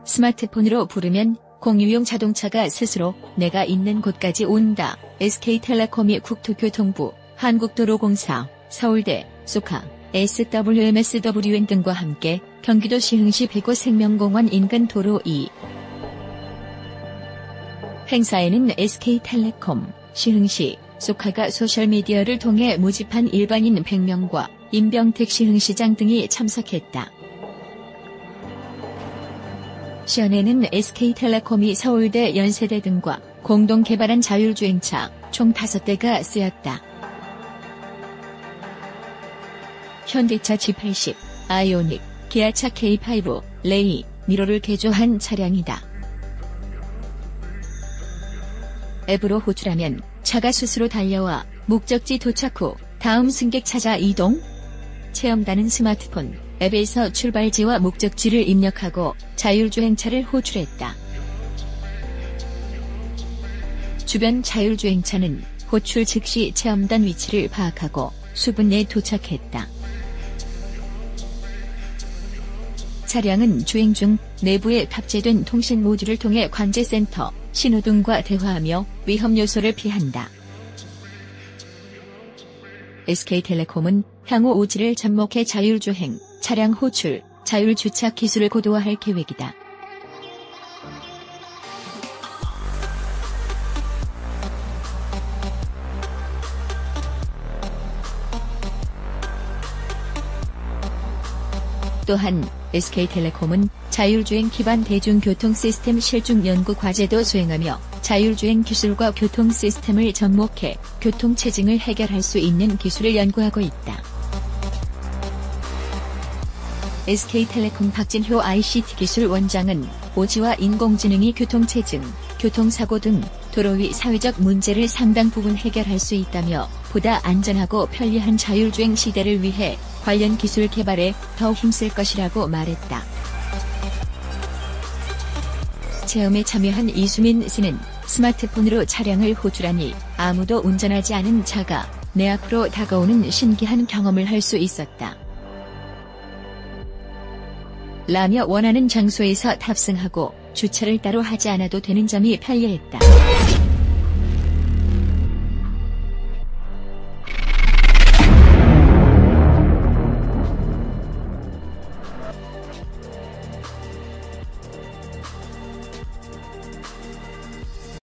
스마트폰으로 부르면 공유용 자동차가 스스로 내가 있는 곳까지 온다. SK텔레콤이 국토교통부, 한국도로공사, 서울대, 소카, SWMSWN 등과 함께 경기도 시흥시 백오 생명공원 인근 도로 2 행사에는 SK텔레콤, 시흥시, 소카가 소셜미디어를 통해 모집한 일반인 100명과 임병택 시흥시장 등이 참석했다. 시연에는 SK텔레콤이 서울대, 연세대 등과 공동 개발한 자율주행차 총 5대가 쓰였다. 현대차 G80, 아이오닉, 기아차 K5, 레이, 니로를 개조한 차량이다. 앱으로 호출하면 차가 스스로 달려와 목적지 도착 후 다음 승객 찾아 이동. 체험단은 스마트폰 앱에서 출발지와 목적지를 입력하고 자율주행차를 호출했다. 주변 자율주행차는 호출 즉시 체험단 위치를 파악하고 수분 내에 도착했다. 차량은 주행 중 내부에 탑재된 통신 모듈을 통해 관제센터, 신호등과 대화하며 위험 요소를 피한다. SK텔레콤은 향후 오지를 접목해 자율주행, 차량 호출, 자율주차 기술을 고도화할 계획이다. 또한 SK텔레콤은 자율주행 기반 대중교통 시스템 실증 연구 과제도 수행하며 자율주행 기술과 교통 시스템을 접목해 교통체증을 해결할 수 있는 기술을 연구하고 있다. SK텔레콤 박진효 ICT기술원장은 오지와 인공지능이 교통체증, 교통사고 등 도로 위 사회적 문제를 상당 부분 해결할 수 있다며 보다 안전하고 편리한 자율주행 시대를 위해 관련 기술 개발에 더 힘쓸 것이라고 말했다. 체험에 참여한 이수민 씨는 스마트폰으로 차량을 호출하니 아무도 운전하지 않은 차가 내 앞으로 다가오는 신기한 경험을 할 수 있었다. 라며 원하는 장소에서 탑승하고 주차를 따로 하지 않아도 되는 점이 편리했다.